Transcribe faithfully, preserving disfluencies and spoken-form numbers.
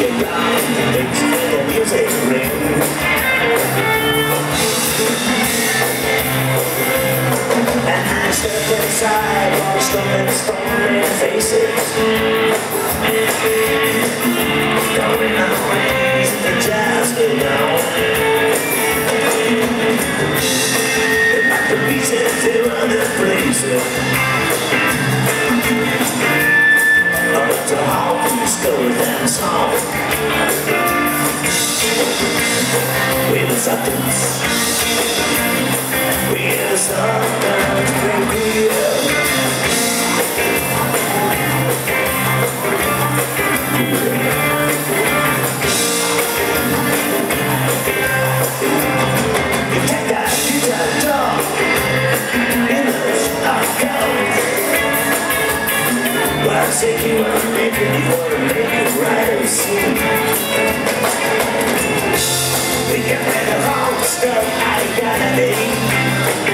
get round and makes the music ring. And I step inside while the strumming storming faces, going our ways and the jazz go down. They like the pieces, they run the places. Up to how we discover them song. We're the Sultans. We're the Sultans. You take that guitar dog in the knockout. Well, I say you wanna make it, you wanna make it right and see. We can make a wrong stuff, I gotta be.